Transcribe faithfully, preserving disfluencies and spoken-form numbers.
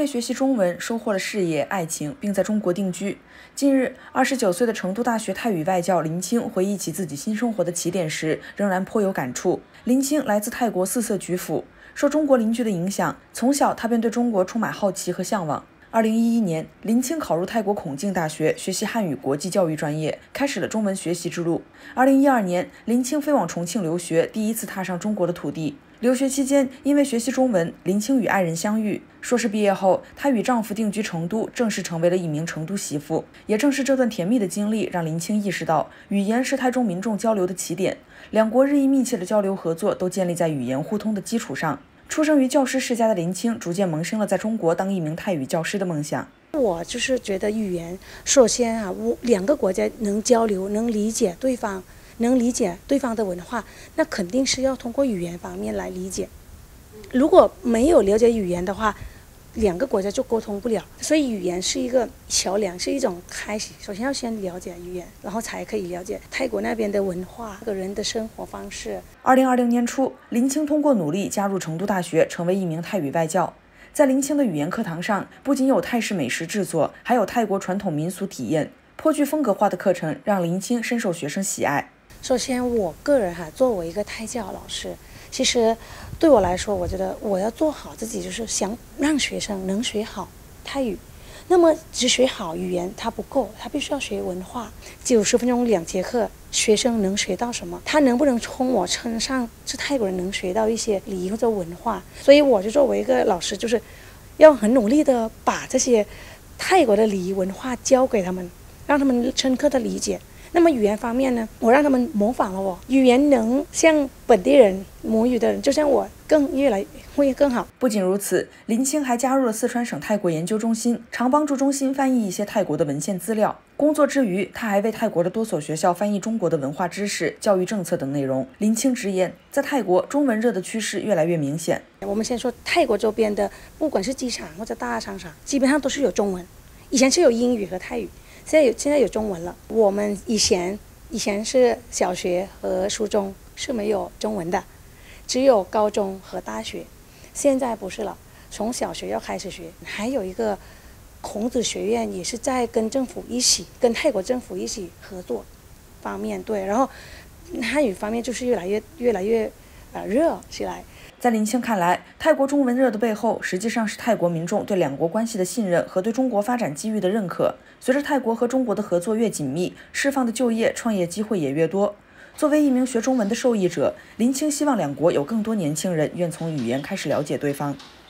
为学习中文收获了事业、爱情，并在中国定居。近日，二十九岁的成都大学泰语外教林青回忆起自己新生活的起点时，仍然颇有感触。林青来自泰国四色菊府，受中国邻居的影响，从小他便对中国充满好奇和向往。二零一一年，林青考入泰国孔敬大学学习汉语国际教育专业，开始了中文学习之路。二零一二年，林青飞往重庆留学，第一次踏上中国的土地。留学期间，因为学习中文，林青与爱人相遇。硕士毕业后，她与丈夫定居成都，正式成为了一名成都媳妇。也正是这段甜蜜的经历，让林青意识到，语言是泰中民众交流的起点。两国日益密切的交流合作，都建立在语言互通的基础上。出生于教师世家的林青，逐渐萌生了在中国当一名泰语教师的梦想。 我就是觉得语言，首先啊，我两个国家能交流，能理解对方，能理解对方的文化，那肯定是要通过语言方面来理解。如果没有了解语言的话，两个国家就沟通不了。所以语言是一个桥梁，是一种开始。首先要先了解语言，然后才可以了解泰国那边的文化、个人的生活方式。 二零二零年初，林青通过努力加入成都大学，成为一名泰语外教。在林青的语言课堂上，不仅有泰式美食制作，还有泰国传统民俗体验，颇具风格化的课程让林青深受学生喜爱。 首先，我个人哈，作为一个泰教老师，其实对我来说，我觉得我要做好自己，就是想让学生能学好泰语。那么只学好语言它不够，他必须要学文化。九十分钟两节课，学生能学到什么？他能不能从我身上是泰国人能学到一些礼仪或者文化？所以我就作为一个老师，就是要很努力的把这些泰国的礼仪文化教给他们，让他们深刻的理解。那么语言方面呢，我让他们模仿了我，语言能像本地人母语的人，就像我更越来会更好。 不仅如此，林青还加入了四川省泰国研究中心，常帮助中心翻译一些泰国的文献资料。工作之余，他还为泰国的多所学校翻译中国的文化知识、教育政策等内容。林青直言，在泰国中文热的趋势越来越明显。 我们先说泰国周边的，不管是机场或者大商场，基本上都是有中文，以前是有英语和泰语。现在有现在有中文了。我们以前以前是小学和初中是没有中文的，只有高中和大学。现在不是了，从小学要开始学。还有一个孔子学院也是在跟政府一起，跟泰国政府一起合作方面对。然后汉语方面就是越来越越来越呃热起来。 在林青看来，泰国中文热的背后，实际上是泰国民众对两国关系的信任和对中国发展机遇的认可。随着泰国和中国的合作越紧密，释放的就业、创业机会也越多。作为一名学中文的受益者，林青希望两国有更多年轻人愿从语言开始了解对方。